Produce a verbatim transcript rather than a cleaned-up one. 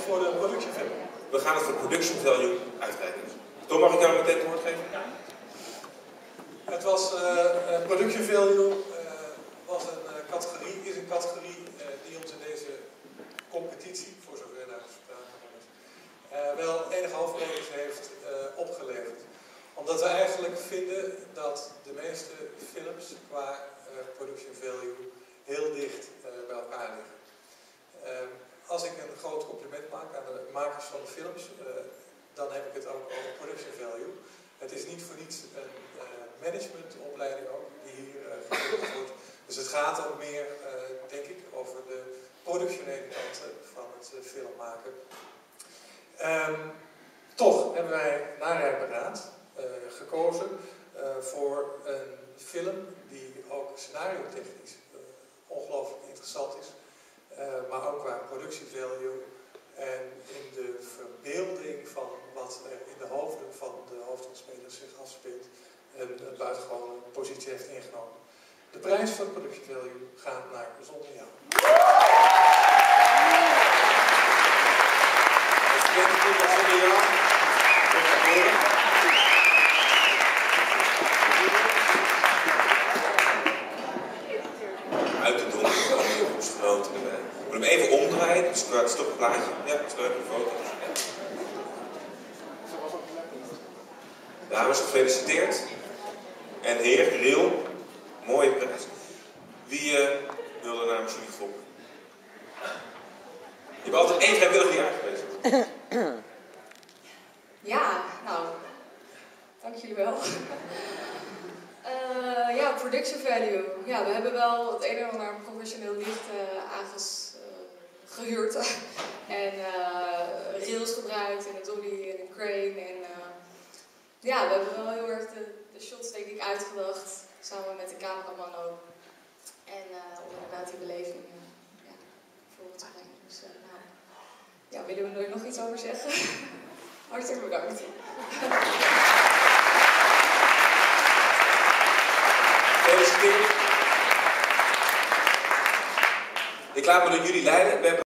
voor de production value? We gaan het voor production value uitrekenen. Tom, mag ik jou meteen het woord geven? Ja. Het was uh, production value uh, was een uh, categorie, is een categorie uh, die ons in deze competitie, voor zover daar gesproken wordt, uh, wel enige hoofdprijs heeft uh, opgeleverd. Omdat we eigenlijk vinden dat de meeste films qua uh, production value heel dicht uh, bij elkaar liggen. Uh, als ik een groot compliment maak aan de makers van de films, uh, dan heb ik het ook over production value. Het is niet voor niets een uh, managementopleiding ook, die hier uh, gegeven wordt. Dus het gaat ook meer, uh, denk ik, over de productionele kanten van het uh, film maken. Um, toch hebben wij na rijpberaad uh, gekozen uh, voor een film die ook scenario-technisch uh, ongelooflijk interessant is. Uh, maar ook qua productie value en in de verbeelding van wat er in de hoofden van de hoofdrolspelers zich afspeelt een, een buitengewone positie heeft ingenomen. De prijs voor production value gaat naar Zonder Jou. Zonder Jou. Uit de donker komen de groepsgenoten erbij. Ik moet hem even omdraaien, dus het stop een plaatje. Ja, dat is leuk, een foto. Dames, gefeliciteerd. En heer, Riel, mooie prijs. Wie uh, wil er namens jullie volgen? Je hebt altijd één vrijwilliger die aangewezen. Ja, nou, dank jullie wel. Uh, ja, production value. Ja, we hebben wel het een en ander professioneel licht uh, aanges, uh, gehuurd. en uh, rails gebruikt en een dolly en een crane. En, uh, ja, we hebben wel heel erg de, de shots denk ik uitgedacht. Samen met de cameraman ook. En uh, om inderdaad die beleving uh, ja, voor te brengen. Dus uh, nou, ja, willen we er nog iets over zeggen? Hartelijk bedankt. Gefeliciteerd. Ik laat me door jullie leiden. We hebben